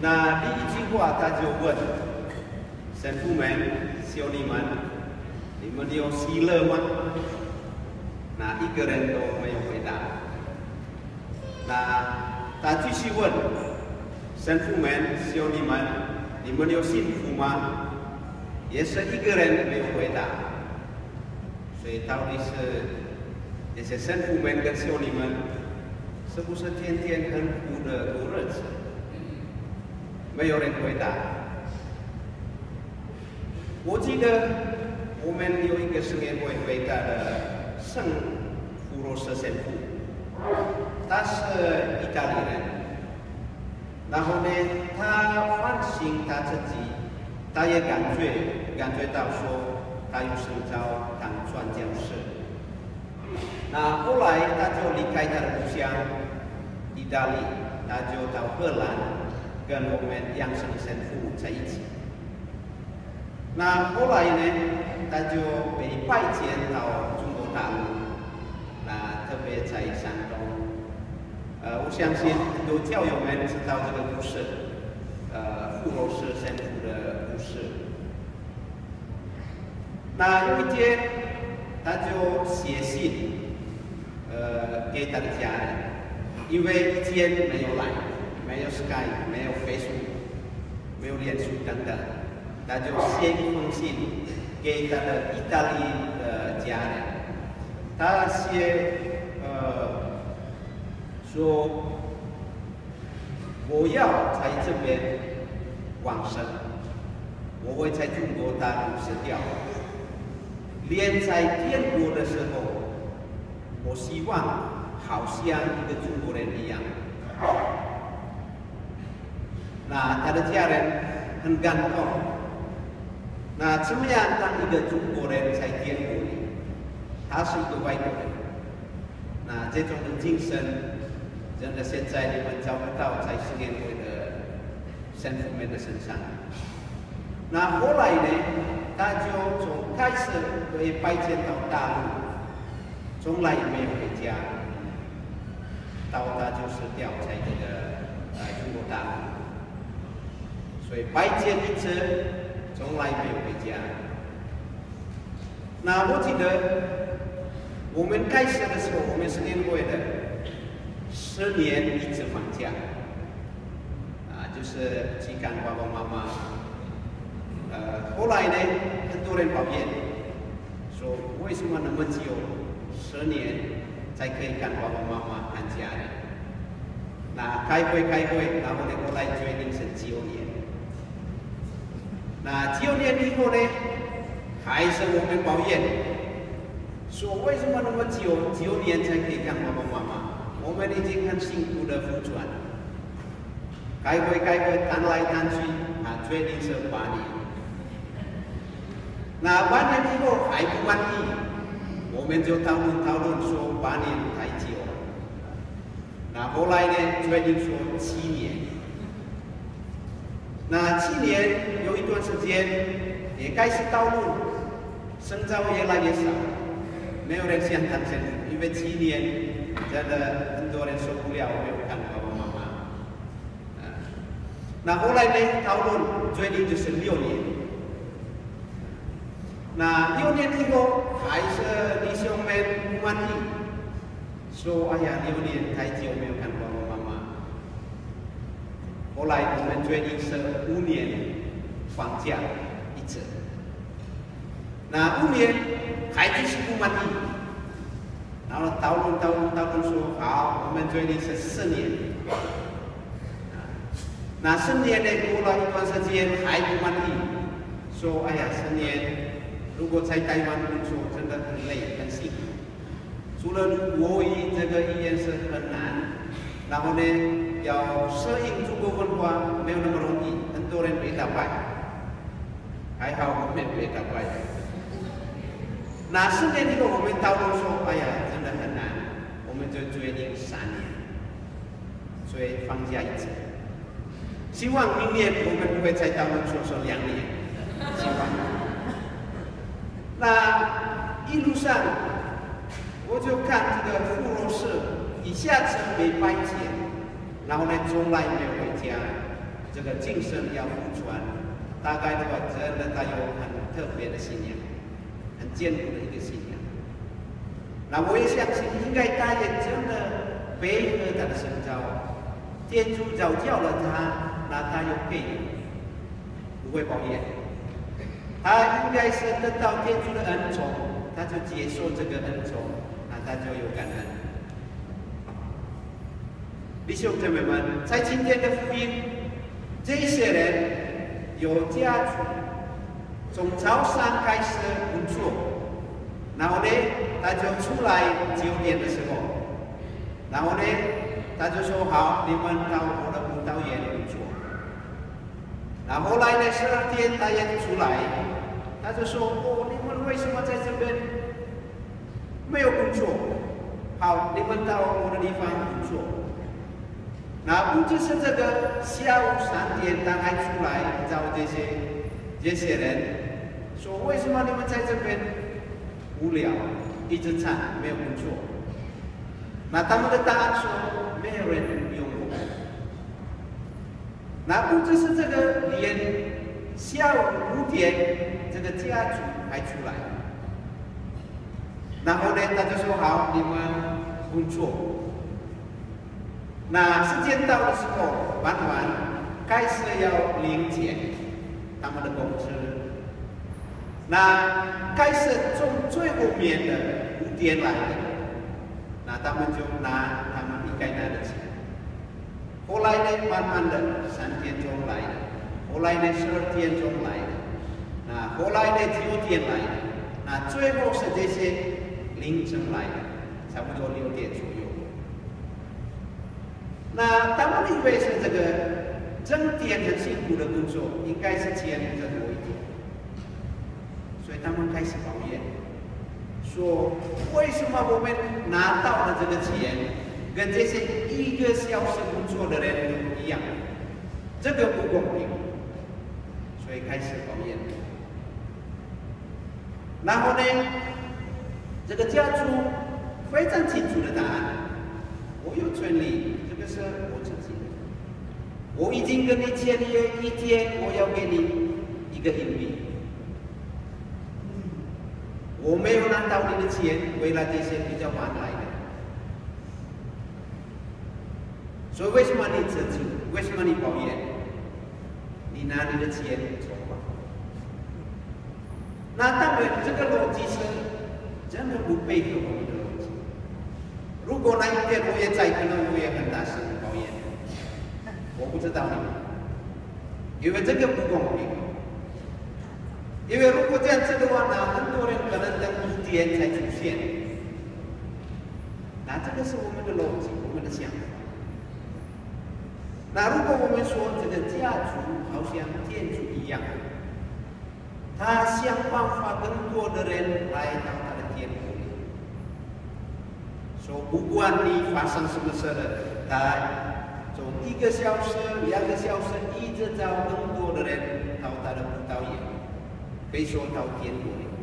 那第一句话他就问神父们、修女们，你们有喜乐吗？那一个人都没有回答。那他继续问神父们、修女们，你们有幸福吗？也是一个人没有回答。所以到底是那些神父们跟修女们，是不是天天很苦的过日子？没有人回答。我记得我们有一个圣言会伟大的圣弗罗斯神父，他是意大利人。然后呢，他反省他自己，他也感觉到说，他有圣召当传教士。那后来他就离开他的故乡意大利，他就到荷兰，跟我们杨生神父在一起。那后来呢，他就被派遣到中国大陆，那特别在山东。我相信很多教友们知道这个故事，傅罗斯神父的故事。那有一天，他就写信，给他的家人，因为以前没有来，没有 Skype， 没有 Facebook， 没有脸书等等，他就写一封信给他的意大利的家人。他写，说我要在这边往生，我会在中国大陆死掉。连在天国的时候，我希望好像一个中国人一样。那他的家人很感动。那怎么样当一个中国人在天国里？他是一个外国人。那这种的精神，真的现在你们找不到在圣言会的神父们的身上。那后来呢，他就从开始被派遣到大陆，从来没有回家，到他就死掉在这个中国大陆，所以派遣一直从来没有回家。那我记得我们开始的时候，我们圣言会的10年一直放假，就是去看爸爸妈妈。后来呢，很多人抱怨说，为什么那么久10年才可以看爸爸妈妈、看家人？那开会，然后呢，后来决定是9年。那9年以后呢，还是我们抱怨，说为什么那么久9年才可以看爸爸妈妈？我们已经很辛苦的服传，开会，谈来谈去，决定是8年。那8年以后还不满意，我们就讨论说8年太久了。那后来呢，决定说7年。那7年有一段时间也开始讨论，圣召越来越少，没有人想当神父，因为7年。真的很多人受不了，没有看爸爸妈妈。那后来呢，讨论决定就是6年。那6年以后，还是弟兄们不满意，说：“哎呀，6年太久没有看爸爸妈妈。”后来我们决定是5年放假一次。那5年还是不满意。然后讨论说好，我们决定是4年。那4年呢，过了一段时间还不满意，说哎呀，4年如果在台湾工作真的很累很辛苦，除了国语这个语言是很难，然后呢要适应中国文化没有那么容易，很多人被打败，还好我们被打败。那4年以后，我们讨论说，哎呀，真的很难，我们就决定3年，所以放假一次。希望明年我们不会再讨论说2年，希望。那一路上，我就看这个傅罗斯一下子被派遣，然后呢从来没有回家， 这个晋升要福传，大概的话，真的他有很特别的信仰，很坚固的一个信仰。那我也相信，应该他也真的配合他的圣召，天主召叫了他，那他有配合，不会抱怨。他应该是得到天主的恩宠，他就接受这个恩宠，那他就有感恩。弟兄姊妹们，在今天的福音，这些人有家族，从早上开始工作，然后呢，他就出来9点的时候，然后呢，他就说好，你们到我的葡萄园工作。然后后来呢，12点他也出来，他就说哦，你们为什么在这边没有工作？好，你们到我的地方工作。那不就是这个下午3点他还出来找这些人，说为什么你们在这边无聊，一直站没有工作？那他们的答案说没有人用我。那不就是这个连下午5点这个家主还出来，然后呢他就说好，你们工作。那时间到的时候，晚开始要领钱，他们的工资。那开始从最后面的5点来的，那他们就拿他们应该拿的钱。后来呢，慢慢的3点钟来的，后来呢12点钟来的，那后来呢9点来的，那最后是这些凌晨来的，差不多6点左右。那他们以为是这个整天很辛苦的工作，应该是钱更多一点，所以他们开始抱怨，说为什么我们拿到的这个钱跟这些1个小时工作的人一样，这个不公平，所以开始抱怨。然后呢，这个家主非常清楚的答案，我有权利。这是我自己的，我已经跟你签约1天，我要给你1个硬币。我没有拿到你的钱，为了这些比较晚来的。所以为什么你自责？为什么你抱怨？你拿你的钱走吧。那当然，这个逻辑是真的不配合我们的逻辑。如果那一天我也在，可能我也很大声抱怨。我不知道你们，因为这个不公平。因为如果这样子的话，那很多人可能等1天才出现。那这个是我们的逻辑，我们的想法。那如果我们说这个家族好像天主一样，他想办法更多的人来到他的天国里。说不管你发生什么事了，他从1个小时、2个小时，一直找更多的人到他的葡萄园，可以说到天国里。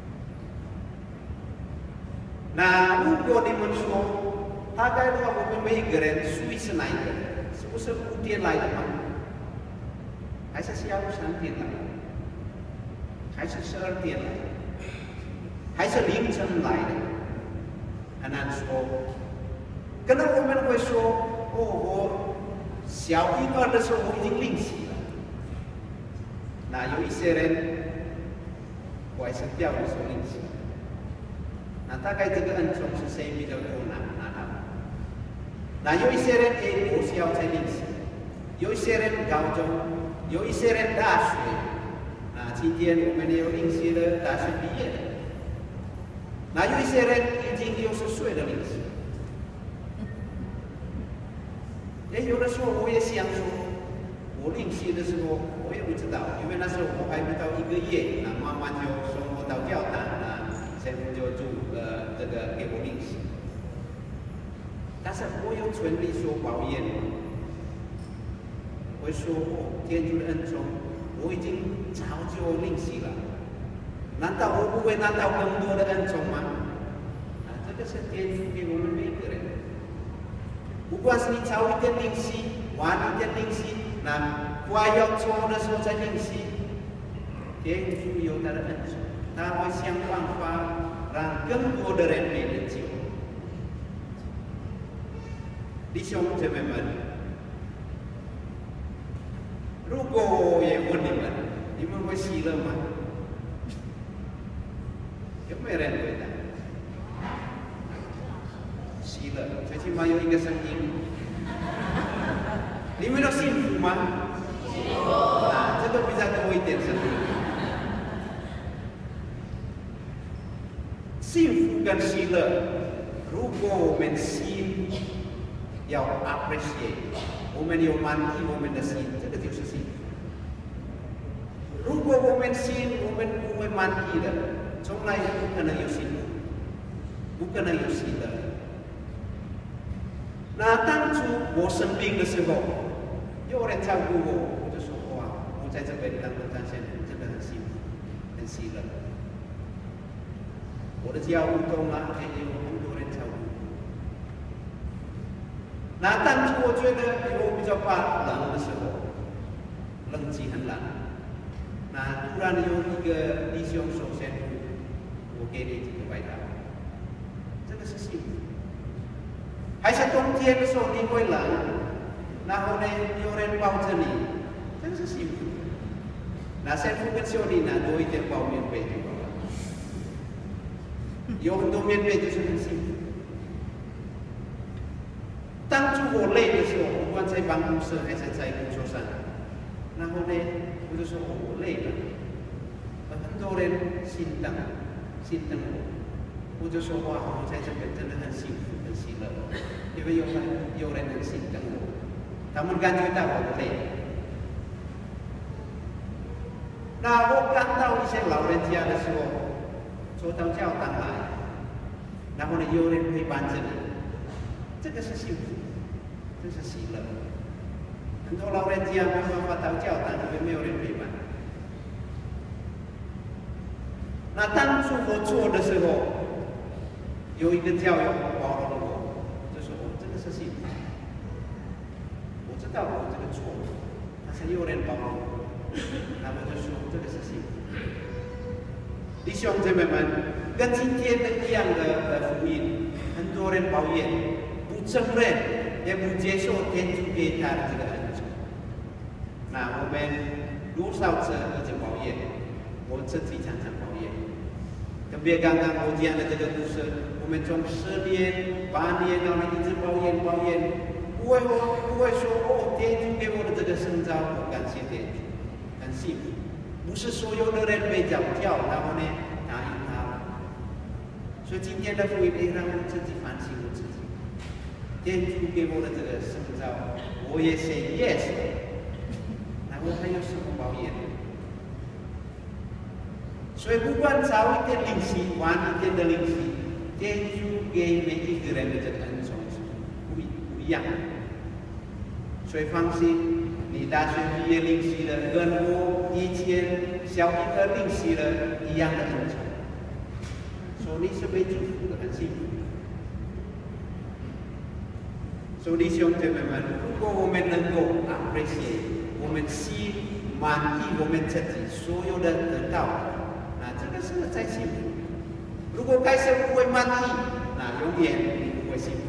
那如果你们说，大概的话，我们每个人属于是哪一个人？是不是5点来的吗？还是下午3点来的？还是12点来的？还是凌晨来的？很难说，可能我们会说，哦，我小一段的时候我已经练习了。那有一些人，我还是钓鱼时候练习。那大概这个恩宠是谁比较多拿到？那有一些人国小在练习，有一些人高中，有一些人大学。那今天我们也有练习的大学毕业的。那有一些人已经60岁的领袖，也有的时候我也想说，我领袖的时候我也不知道，因为那时候我还不到1个月，那妈妈就送我到教堂，那神父就这个给我领袖。但是我有权利说抱怨吗？我说哦，天主的恩宠，我已经早就领袖了。难道我不会拿到更多的恩宠吗？这个是天主给我们每个人。不管是你早一点领洗，晚一点领洗， 那快要做的时候再练习，天主有他的恩宠，他会想办法让更多的人被拯救。弟兄姐妹们，如果我也问你们，你们会喜乐吗？有没有人回答？喜乐，最起码有一个声音。你们都幸福吗？幸福。啊，这个比较多一点声音。幸福跟喜乐，如果我们心要 appreciate， 我们有满意我们的心，这个就是幸福。如果我们心我们不会满意的，从来不可能有幸福，不可能有喜乐。那当初我生病的时候，有人照顾我，我就说哇，我在这边当中先真的很幸福，很喜乐。我的家务中啊，也有很多人照顾。那当初我觉得我比较怕冷的时候，冷气很冷。那突然有一个弟兄说：“先生，我给你这个外套。”这个是幸福。还是冬天的时候你会冷，然后呢有人抱着你，这个是幸福。那先生跟兄弟呢多一点包棉被就好了。有很多棉被就是很幸福。当初我累的时候，不管在办公室还是在工作上，然后呢，我就说我累了，很多人心疼我，我就说哇，我在这边真的很幸福，很喜乐，因为有人很心疼我，他们感觉到我的累。那我看到一些老人家的时候，走到教堂来，然后呢，有人陪伴着你，这个是幸福，这是喜乐。很多老人家没办法到教堂，因为没有人陪伴。那当初我做的时候，有一个教友包容了我，就说：“哦，这个是幸福。”我知道我这个错，但是有人包容我，那我就说这个是幸福。弟兄姐妹们，跟今天的一样的福音，很多人抱怨，不承认，也不接受天主给他的这个恩宠。那我们多少次一直抱怨，我自己常常抱怨。特别刚刚我讲的这个故事，我们从10年、8年，然后一直抱怨，不会说哦，天主给我的这个圣召，我感谢天主，很幸福。不是所有的人被叫，然后呢答应他。所以今天的福音也让我自己反省我自己。天主给我的这个圣召，我也say yes， 那我还有什么抱怨？所以不管早一点灵洗，晚一点的灵洗，天主给每一个人的这个恩宠是不一样的。所以放心。你大学毕业灵洗了，跟我以前小一个灵洗了一样的恩宠，所以你是被祝福的，很幸福。所以弟兄姐妹们，如果我们能够 appreciate， 我们心满意我们自己所有的得到，那这个是在幸福。如果开始不会满意，那永远你不会幸福。